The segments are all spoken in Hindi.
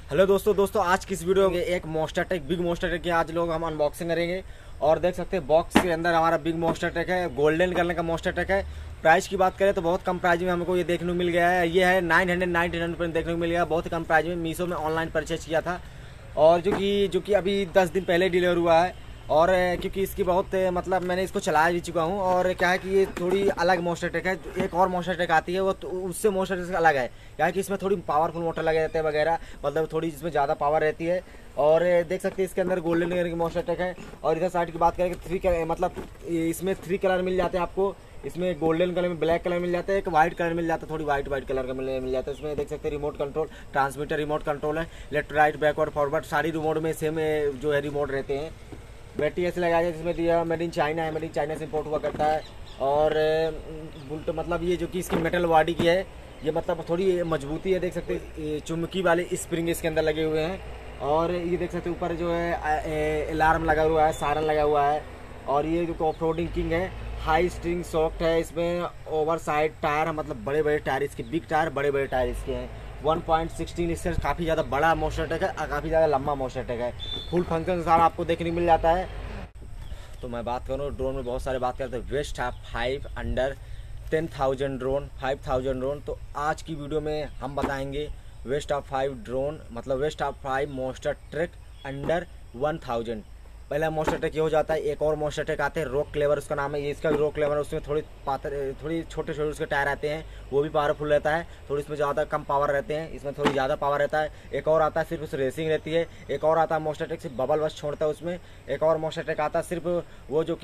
हेलो दोस्तों आज की इस वीडियो में एक monster truck big monster truck की आज लोग हम अनबॉक्सिंग करेंगे। और देख सकते हैं बॉक्स के अंदर हमारा बिग मोस्टर टेक है, गोल्डन कलर का मोस्टर टेक है। प्राइस की बात करें तो बहुत कम प्राइस में हमको ये देखने को मिल गया है। ये है 999 रुपये देखने को मिल गया, बहुत ही कम प्राइस में। मीशो में ऑनलाइन परचेज किया था और जो कि अभी 10 दिन पहले डिलीवर हुआ है। और क्योंकि इसकी बहुत मतलब मैंने इसको चला भी चुका हूँ। और क्या है कि ये थोड़ी अलग मोस्टर टेक है। एक और मोस्टर टेक आती है वो तो उससे मोस्टर टेक से अलग है। क्या है कि इसमें थोड़ी पावरफुल मोटर लगे रहते हैं वगैरह, मतलब थोड़ी इसमें ज़्यादा पावर रहती है। और देख सकते हैं इसके अंदर गोल्डन कलर की मोस्टर टेक है। और इधर साइड की बात करें तो मतलब इसमें 3 कलर मिल जाते हैं आपको। इसमें गोल्डन कलर में ब्लैक कलर मिल जाता है, एक वाइट कलर मिल जाता है, थोड़ी वाइट कलर का मिल जाता है। इसमें देख सकते हैं remote control, transmitter remote control है, लेफ्ट राइट बैकवर्ड फॉरवर्ड सारी रिमोट में सेम जो है रिमोट रहते हैं। बैटरी ऐसे लगाया जाए जिसमें दिया मेड इन चाइना है, मेड इन चाइना से इम्पोर्ट हुआ करता है। और बुल्ट मतलब ये जो कि इसकी मेटल बॉडी की है, ये मतलब थोड़ी मजबूती है। देख सकते हैं चुम्बकी वाले स्प्रिंग इसके अंदर लगे हुए हैं। और ये देख सकते हैं ऊपर जो है अलार्म लगा हुआ है, सायरन लगा हुआ है। और ये जो ऑफ रोडिंग किंग है, हाई स्ट्रिंग सॉफ्ट है। इसमें ओवर साइड टायर है, मतलब बड़े बड़े टायर इसके, बिग टायर बड़े बड़े टायर इसके हैं। 1.16 इससे काफ़ी ज़्यादा बड़ा मोस्टर टेक है, काफ़ी ज़्यादा लंबा मोस्टर टेक है। फुल फंक्शन सारा आपको देखने को मिल जाता है। तो मैं बात करूँ ड्रोन में बहुत सारे बात करते हैं। Best of 5 under 10,000 drone, 5,000 drone. तो आज की वीडियो में हम बताएंगे वेस्ट ऑफ 5 ड्रोन, मतलब best of 5 monster truck under 1000। पहला मोस्टर टेक ये हो जाता है। एक और मोस्टर टेक आते हैं रॉक क्लेवर उसका नाम है, ये इसका भी रॉक क्लेवर है। उसमें थोड़ी छोटे छोटे उसके टायर आते हैं, वो भी पावरफुल रहता है। थोड़ी इसमें ज़्यादा कम पावर रहते हैं, इसमें थोड़ी ज़्यादा पावर रहता है। एक और आता है सिर्फ उस रेसिंग रहती है। एक और आता है मोस्टर टेक सिर्फ बबल बस छोड़ता है उसमें। एक और मोस्टर टेक आता है सिर्फ वो जो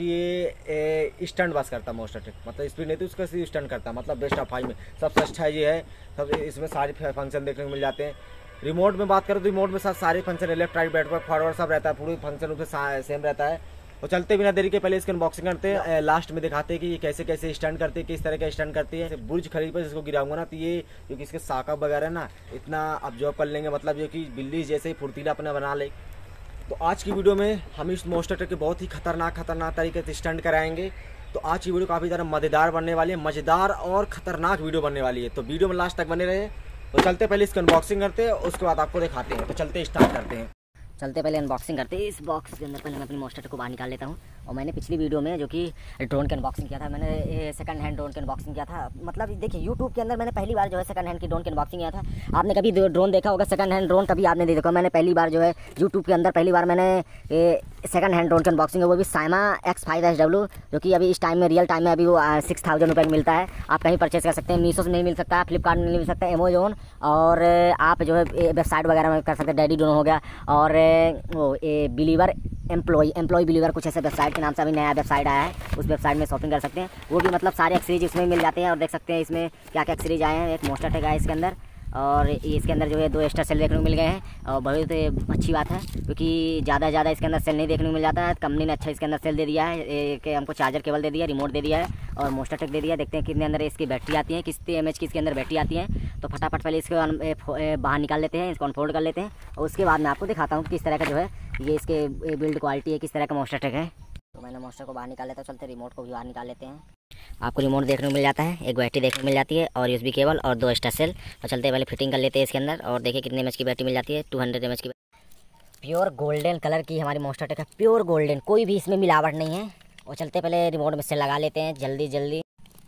कि स्टंट बस करता है मोस्टर टेक, मतलब स्पीड नहीं थी उसका, सिर्फ स्टंट करता है। मतलब बेस्ट ऑफ 5 में सबसे अच्छा ये है। सब इसमें सारे फंक्शन देखने को मिल जाते हैं। रिमोट में बात करें तो रिमोट में सारे function left right backward forward सब रहता है, पूरी फंक्शन उसमें सेम रहता है। तो चलते बिना देरी के पहले इसकी अनबॉक्सिंग करते हैं, लास्ट में दिखाते हैं कि ये कैसे कैसे स्टंट करती है, किस तरह का स्टंट करती है। बुर्ज खलीफा पर इसको गिराऊंगा ना तो ये क्योंकि इसके साका वगैरह ना इतना ऑब्जॉर्व कर लेंगे, मतलब जो कि बिल्ली जैसे ही फुर्तीला अपना बना ले। तो आज की वीडियो में हम इस मोस्टर ट्रक के बहुत ही खतरनाक तरीके से स्टंट कराएंगे। तो आज की वीडियो काफ़ी ज़्यादा मज़ेदार बनने वाली है, मज़ेदार और ख़तरनाक वीडियो बनने वाली है। तो वीडियो में लास्ट तक बने रहे। तो चलते पहले इसकी अनबॉक्सिंग करते हैं, उसके बाद आपको दिखाते हैं। तो चलते स्टार्ट करते हैं। चलते पहले अनबॉक्सिंग करते हैं। इस बॉक्स के अंदर पहले मैं अपनी मोस्टर को बाहर निकाल लेता हूँ। और मैंने पिछली वीडियो में जो कि ड्रोन की अनबॉक्सिंग किया था, मैंने सेकंड हैंड ड्रोन की अनबॉक्सिंग किया था। मतलब देखिए यूट्यूब के अंदर मैंने पहली बार जो है सेकंड हैंड की ड्रोन की अनबॉक्सिंग किया था। आपने कभी ड्रोन देखा होगा सेकंड हैंड ड्रोन, कभी आपने देखा? मैंने पहली बार जो है यूट्यूब के अंदर पहली बार मैंने सेकंड हैंड ड्रोन की अनबॉक्सिंग है, वो भी साइमा X5SW, जो कि अभी इस टाइम में रियल टाइम में अभी वो 6000 रुपये में मिलता है। आप कहीं परचेस कर सकते हैं। मीशो से नहीं मिल सकता, फ्लिपकार्ट में नहीं मिल सकता, अमेजोन और आप जो है वेबसाइट वगैरह में कर सकते हैं। डैडी ड्रोन हो गया और वो बिलीवर एम्प्लॉय बिलीवर कुछ ऐसे वेबसाइट के नाम से अभी नया वेबसाइट आया है, उस वेबसाइट में शॉपिंग कर सकते हैं। वो भी मतलब सारे एक्सरीज इसमें मिल जाते हैं। और देख सकते हैं इसमें क्या क्या एक्सरीज आए हैं। एक मोस्टर टेक है इसके अंदर, और इसके अंदर जो है 2 एक्स्ट्रा सेल देखने को मिल गए हैं। और बहुत अच्छी बात है क्योंकि ज़्यादा इसके अंदर सेल नहीं देखने को मिल जाता है। कंपनी ने अच्छा इसके अंदर सेल दे दिया है कि हमको चार्जर केबल दे दिया, रिमोट दे दिया है और मोस्टर टेक दे दिया है। देखते हैं कितने अंदर इसकी बैटरी आती है, कितने mAh की इसके अंदर बैटरी आती है। तो फटाफट पहले इसको बाहर निकाल लेते हैं, इसको अनफोल्ड कर लेते हैं और उसके बाद मैं आपको दिखाता हूँ किस तरह का जो है ये इसके बिल्ड क्वालिटी है, किस तरह का मोस्टर टेक है। तो मैंने मोस्टर को बाहर निकाल लेता हूँ। चलते रिमोट को भी बाहर निकाल लेते हैं। आपको रिमोट देखने को मिल जाता है, एक बैटरी देखने को मिल जाती है और USB केबल और 2 एक्स्ट्रा सेल। और चलते पहले फिटिंग कर लेते हैं इसके अंदर। और देखिए कितने mAh की बैटरी मिल जाती है, 200 mAh की। प्योर गोल्डन कलर की हमारी मोस्टर टेक है, प्योर गोल्डन, कोई भी इसमें मिलावट नहीं है। और चलते पहले रिमोट में सेल लगा लेते हैं जल्दी।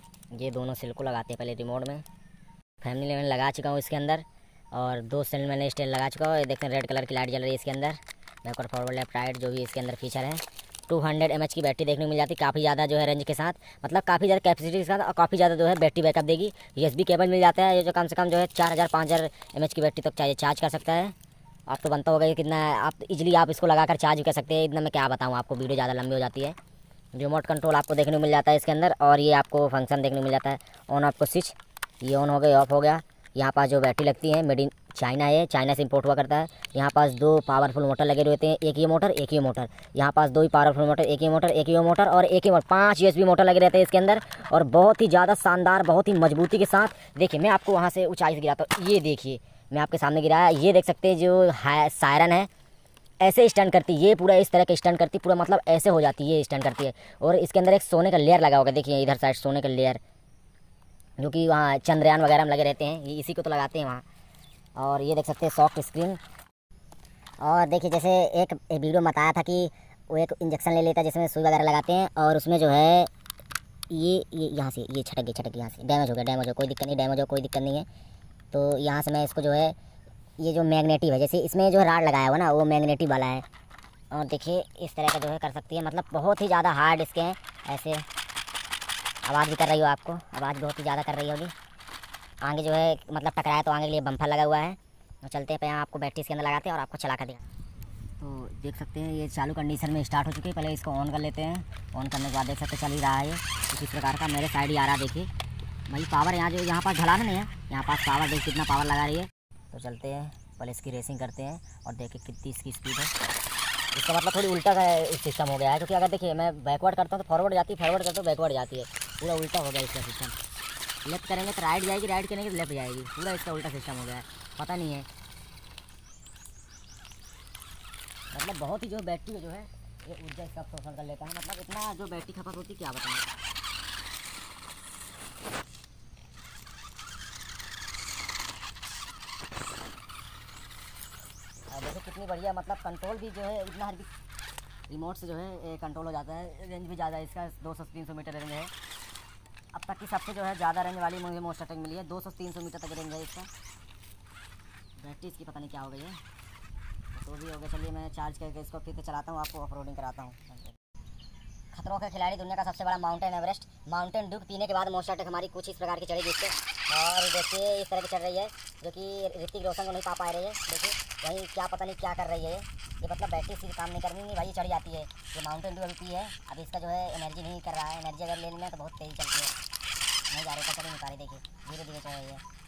ये दोनों सेल को लगाते हैं पहले रिमोट में। फैमिली में लगा चुका हूँ इसके अंदर और 2 सेल मैंने स्टेल लगा चुका हूँ। देखते हैं रेड कलर की लाइट जल रही है इसके अंदर। बैकवर्ड फॉरवर्ड लेफ्ट राइट जो भी इसके अंदर फीचर है। 200 mAh की बैटरी देखने को मिल जाती है, काफ़ी ज़्यादा जो है रेंज के साथ, मतलब काफ़ी ज़्यादा कैपेसिटी के साथ और काफ़ी ज़्यादा जो है बैटरी बैकअप देगी। USB केबल मिल जाता है, ये जो कम से कम जो है 4000-5000 mAh की बैटरी तक चाहिए चार्ज कर सकता है। आप तो बनता होगा ये कितना आप इजीली आप इसको लगाकर चार्ज कर सकते हैं। इतना मैं क्या बताऊँ आपको, वीडियो ज़्यादा लंबी हो जाती है। रिमोट कंट्रोल आपको देखने को मिल जाता है इसके अंदर और ये आपको फंक्शन देखने को मिल जाता है। ऑन आपको स्विच, ये ऑन हो गया, ऑफ हो गया। यहाँ पास जो बैटरी लगती है मेड इन चाइना है, चाइना से इंपोर्ट हुआ करता है। यहाँ पास 2 पावरफुल मोटर लगे रहते हैं, एक ये मोटर। यहाँ पास 2 ही पावरफुल मोटर, एक ये मोटर और एक ही मोटर, 5 USB मोटर लगे रहते हैं इसके अंदर। और बहुत ही ज़्यादा शानदार, बहुत ही मजबूती के साथ। देखिए मैं आपको वहाँ से ऊंचाई से गिराता हूँ, ये देखिए मैं आपके सामने गिराया, ये देख सकते हैं जो सायरन है ऐसे स्टैंड करती है। ये पूरा इस तरह का स्टैंड करती, पूरा मतलब ऐसे हो जाती है, ये स्टैंड करती है। और इसके अंदर एक सोने का लेयर लगा होगा, देखिए इधर साइड सोने का लेयर, जो कि वहाँ चंद्रयान वगैरह में लगे रहते हैं, ये इसी को तो लगाते हैं वहाँ। और ये देख सकते हैं सॉफ्ट स्क्रीन, और देखिए जैसे एक वीडियो में बताया था कि वो एक इंजेक्शन ले लेता है जिसमें सुई वगैरह लगाते हैं, और उसमें जो है ये यहाँ से ये छटक यहाँ से डैमेज हो गया, डैमेज हो कोई दिक्कत नहीं, डैमेज हो कोई दिक्कत नहीं है। तो यहाँ से मैं इसको जो है ये जो मैग्नेटिव है, जैसे इसमें जो राड लगाया हुआ ना वो मैग्नेटिव वाला है, और देखिए इस तरह का जो है कर सकती है। मतलब बहुत ही ज़्यादा हार्ड इसके हैं, ऐसे आवाज़ भी कर रही हो, आपको आवाज़ बहुत ही ज़्यादा कर रही होगी। आगे जो है मतलब टकराया तो आगे के लिए बम्फर लगा हुआ है। तो चलते हैं, यहाँ आपको बैटरी इसके अंदर लगाते हैं और आपको चला कर दिया। तो देख सकते हैं ये चालू कंडीशन में स्टार्ट हो चुकी है। पहले इसको ऑन कर लेते हैं, ऑन करने के बाद देख सकते हैं चल ही रहा है ये किस प्रकार का। मेरे साइड ही आ रहा है, देखिए भाई पावर यहाँ जो यहाँ पास ढलान नहीं है, यहाँ पास पावर देखिए कितना पावर लगा रही है। तो चलते हैं पहले इसकी रेसिंग करते हैं और देखिए कितनी इसकी स्पीड है। इसका मतलब थोड़ी उल्टा का सिस्टम हो गया है, क्योंकि अगर देखिए मैं बैकवर्ड करता हूँ तो फॉरवर्ड जाती है, फॉरवर्ड करता हूँ बैकवर्ड जाती है, पूरा उल्टा हो गया इसका सिस्टम। लेफ्ट करेंगे तो राइट जाएगी, राइट करेंगे तो लेफ्ट जाएगी, पूरा इसका उल्टा सिस्टम हो गया है, पता नहीं है। मतलब बहुत ही जो बैटरी जो है ये ऊर्जा इसका शोषण कर लेता है, मतलब इतना जो बैटरी खपत होती है क्या बताएं। देखो कितनी बढ़िया, मतलब कंट्रोल भी जो है इतना रिमोट से जो है कंट्रोल हो जाता है। रेंज भी ज़्यादा है इसका, 200 से 300 मीटर रेंज है। अब तक की सबसे जो है ज़्यादा रेंज वाली मुझे मोस्टरटेक मिली है, 200 से 300 मीटर तक रेंज है इसका। बैटरी इसकी पता नहीं क्या हो गई है, तो भी हो गया। चलिए मैं चार्ज करके इसको फिर से चलाता हूँ, आपको ऑफ रोडिंग कराता हूँ। खतरों के खिलाड़ी, दुनिया का सबसे बड़ा माउंटेन एवरेस्ट, माउंटेन ड्यू पीने के बाद मोस्टरटेक हमारी कुछ इस प्रकार की चढ़ेगी इससे। और देखिए इस तरह की चढ़ रही है, जो कि ऋतिक रोशन को नहीं पा रही है। देखिए वहीं क्या पता नहीं क्या कर रही है ये मतलब बैटरी से काम नहीं करनी, नहीं भाई चढ़ जाती है। ये माउंटेन ड्यू अभी पी है, अब इसका जो है एनर्जी नहीं कर रहा है, एनर्जी अगर ले लेना तो बहुत तेज़ी चलती है, नहीं जा रही, चढ़ी नहीं पा रही, देखिए धीरे धीरे चढ़ रही है।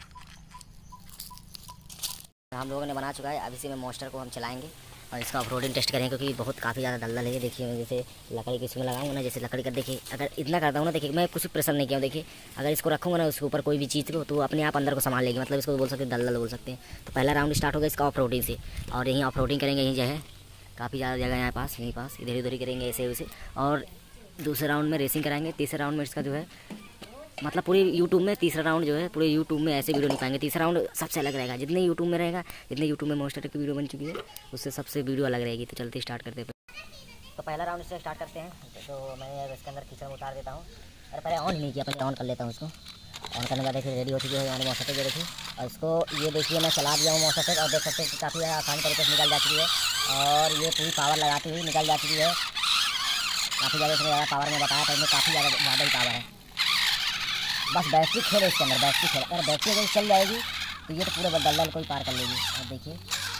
हम लोगों ने बना चुका है, अब इसी में मोस्टर को हम चलाएंगे और इसका ऑफरोडिंग टेस्ट करेंगे, क्योंकि बहुत काफ़ी ज़्यादा दलदल है। देखिए मैं जैसे लकड़ी की इसमें लगाऊंगा ना, जैसे लकड़ी का देखिए अगर इतना करता हूँ ना, देखिए मैं कुछ प्रेशर नहीं किया हूँ। देखिए अगर इसको रखूँगा ना उसके ऊपर कोई भी चीज़ को, तो अपने आप अंदर को संभाल लेगी, मतलब इसको बोल सकते हैं दलदल बोल सकते हैं। तो पहला राउंड स्टार्ट होगा इसका ऑफरोडिंग से, और यहीं ऑफरोडिंग करेंगे, यहीं जो है काफ़ी ज़्यादा जगह यहाँ पास, यहीं पास इधर उधर ही करेंगे ऐसे वैसे। और दूसरे राउंड में रेसिंग कराएंगे, तीसरे राउंड में इसका जो है मतलब पूरे यूट्यूब में तीसरा राउंड जो है पूरे यूट्यूब में ऐसे वीडियो नहीं पाएंगे। तीसरा राउंड सबसे अलग रहेगा, जितने यूट्यूब में रहेगा, जितने यूट्यूब में मोस्टरटेक की वीडियो बन चुकी है उससे सबसे वीडियो अलग रहेगी। तो चलते स्टार्ट करते हैं। तो पहला राउंड से स्टार्ट करते हैं। तो मैं इसके अंदर कीचड़ उतार देता हूँ, अरे पहले ऑन ही नहीं किया, पहले ऑन कर लेता हूँ इसको। ऑन करने के बाद देखिए रेडी हो चुकी है हमारी मोस्टरटेक, ये देखिए। और इसको ये देखिए मैं चला दिया हूँ मोस्टरटेक, और देख सकते हैं कि काफ़ी आसान तरीके से निकल जा चुकी है, और ये पूरी पावर लगाती हुई निकल जा चुकी है। काफ़ी ज़्यादा इसमें ज़्यादा पावर में बताया था, इसमें काफ़ी ज़्यादा ही पावर है। बस बैटरी खेल है इसके अंदर, बैटरी खेल। अगर बैटरी अगर चल जाएगी तो ये तो पूरे दलदल को ही पार कर लेगी। और देखिए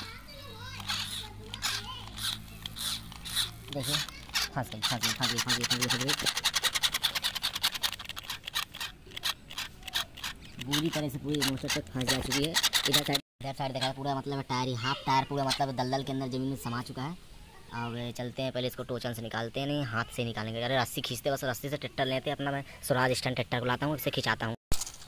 देखिए फंस गई पूरी तरह से, पूरी मोस्टरटेक फंस जा चुकी है। इधर साइड देखा पूरा मतलब टायर ही, हाफ टायर पूरा मतलब दलदल के अंदर ज़मीन में समा चुका है। अब चलते हैं, पहले इसको टोचन से निकालते हैं, नहीं हाथ से निकालेंगे। अरे रस्सी खींचते, बस रस्सी से ट्रैक्टर लेते हैं अपना, मैं स्वराज स्टैंड ट्रैक्टर को लाता हूँ, इससे खिंचाता हूँ।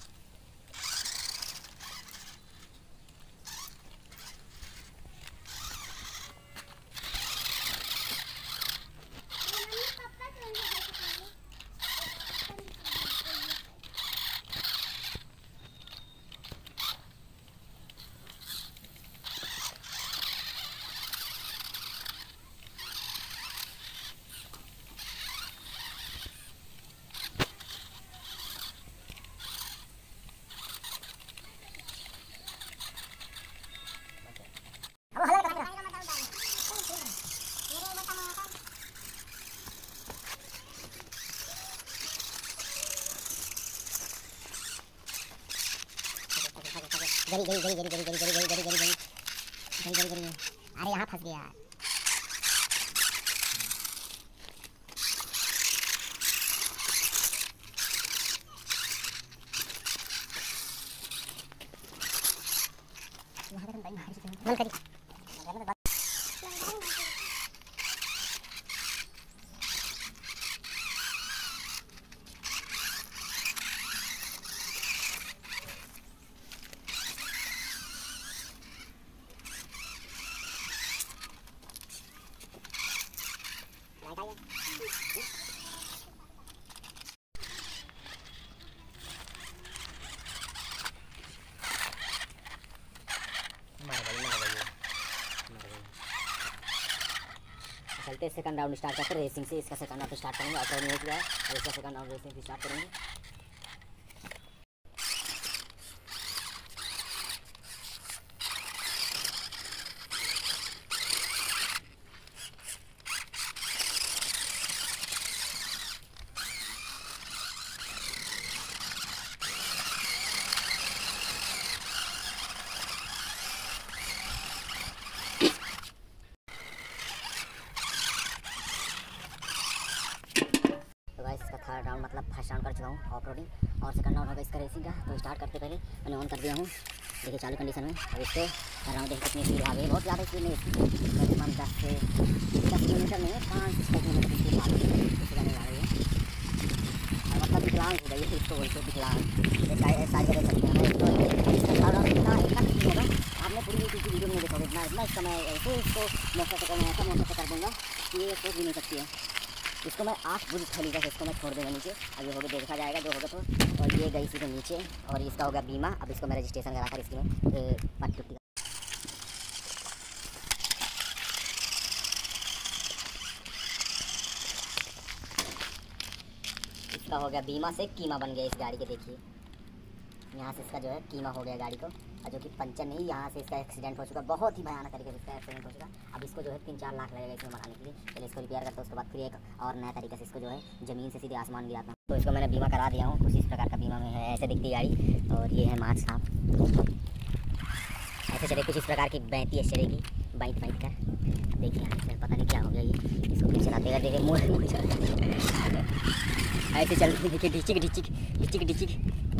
अरे यहाँ फंस गया। चलते सेकंड राउंड स्टार्ट करते रेसिंग से। इसका सेकंड राउंड स्टार्ट करेंगे, ऑफ रोडिंग हो चुका है और इसका सेकंड राउंड रेसिंग से स्टार्ट करेंगे। इसका थर्ड राउंड मतलब फर्स्ट राउंड कर चुका हूँ ऑफ रोडिंग और सेकंड राउंड होगा इसका रेसिंग का। तो स्टार्ट करते पहले मैंने ऑन कर दिया हूँ, देखिए चालू कंडीशन में। अब इसको कर रहा हूँ, देखिए कितनी स्पीड आ गई, बहुत ज़्यादा स्पीड नहीं इसकी, करीबन 10 किलोमीटर में 5-6 किलोमीटर की स्पीड आ गई है, इससे ज़्यादा आ रही है। और मतलब विकलांग हो गई है इसको, बोलते विकलांग साइड कर सकते हैं। तो इसका थर्ड राउंड इतना ठीक होगा, आपने पूरी यूट्यूब की वीडियो में देखोगे इतना इसका मैं ऐसे इसको मोटर से ऐसा मोटर से कर दूँगा कि ये सोच भी नहीं सकती है। इसको मैं 8 बुल थैली का इसको मैं छोड़ दूँगा नीचे। अब ये होगा देखा जाएगा जो होगा तो। और ये गई सीधे नीचे और इसका होगा बीमा। अब इसको मैं रजिस्ट्रेशन कराकर इसकी में पट्टी इसका हो गया बीमा से कीमा बन गया इस गाड़ी के। देखिए यहाँ से इसका जो है कीमा हो गया गाड़ी को, और जो कि पंचर नहीं, यहाँ से इसका एक्सीडेंट हो चुका, बहुत ही भयानक तरीके से इसका एक्सीडेंट हो चुका। अब इसको जो है 3-4 लाख लगेगा इसमें बनाने के लिए। पहले इसको रिपेयर करता हूँ, उसके बाद फिर एक और नया तरीके से इसको जो है ज़मीन से सीधे आसमान गिराता हूँ। तो इसको मैंने बीमा करा दिया हूँ, कुछ इस प्रकार का बीमा में है, ऐसे दिखती गाड़ी। और ये है मार्च साहब, ऐसे चले कुछ इस प्रकार की 32 चलेगी, बाइट कर। देखिए यहाँ से पता नहीं क्या हो गया ये, इसको फिर चलाते हैं, देखिए मोड़ ऐसे चलती, देखिए ढिचिक।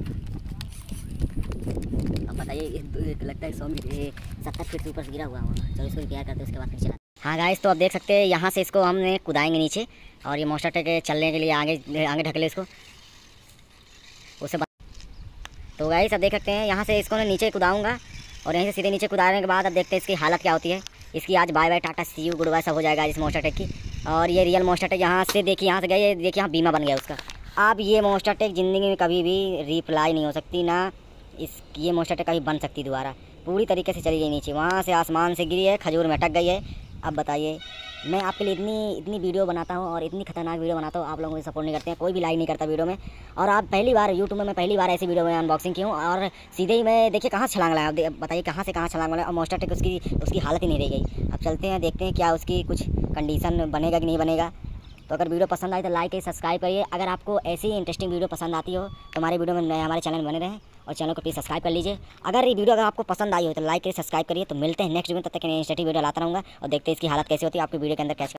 अब बताइए लगता है 70 फीट से ऊपर गिरा हुआ होगा। चलो इसको रिपेयर करते हैं, उसके बाद फिर चला। हाँ गाइस, तो अब देख सकते हैं यहाँ से इसको हमने कुदाएंगे नीचे, और ये मोस्टर ट्रक चलने के लिए आगे ढकेले इसको उससे। तो गाइस अब देख सकते हैं यहाँ से इसको मैं नीचे कुदाऊँगा, और यहीं से सीधे नीचे कुदाने के बाद अब देखते हैं इसकी हालत क्या होती है। इसकी आज bye bye tata see you good bye सब हो जाएगा इस मोस्टर ट्रक की। और ये रियल मोस्टर ट्रक यहाँ से देखिए, यहाँ से गए, देखिए यहाँ बीमा बन गया उसका। अब ये मोस्टर ट्रक ज़िंदगी में कभी भी रिप्लाई नहीं हो सकती, ना ये मोस्टर ट्रक कभी बन सकती दोबारा। पूरी तरीके से चली गई नीचे, वहाँ से आसमान से गिरी है, खजूर में अटक गई है। अब बताइए, मैं आपके लिए इतनी वीडियो बनाता हूँ और इतनी खतरनाक वीडियो बनाता हूँ, आप लोगों को सपोर्ट नहीं करते हैं, कोई भी लाइक नहीं करता वीडियो में। और आप पहली बार यूट्यूब में, मैं पहली बार ऐसी वीडियो में अनबॉक्सिंग की हूँ, और सीधे ही मैं देखिए कहाँ छलांग लगाया। अब बताइए कहाँ से कहाँ छलांग लगाया, और मोस्टर ट्रक उसकी हालत ही नहीं रह गई। अब चलते हैं, देखते हैं क्या उसकी कुछ कंडीशन बनेगा कि नहीं बनेगा। तो अगर वीडियो पसंद आए तो लाइक करिए, सब्सक्राइब करिए। अगर आपको ऐसी इंटरेस्टिंग वीडियो पसंद आती हो तो हमारे वीडियो में हमारे चैनल में बने रहें, और चैनल को प्लीज़ सब्सक्राइब कर लीजिए। अगर ये वीडियो आपको पसंद आई हो तो लाइक करिए, सब्सक्राइब करिए। तो मिलते हैं नेक्स्ट वीडियो में, तब तक इंटरेस्टिंग वीडियो लाता रहूँगा, और देखते हैं इसकी हालत कैसी होती है, आपकी वीडियो के अंदर कैसे